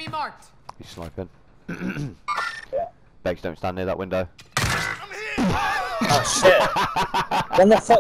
marked. He's sniping. Begs, don't stand near that window. Oh shit! When the fuck?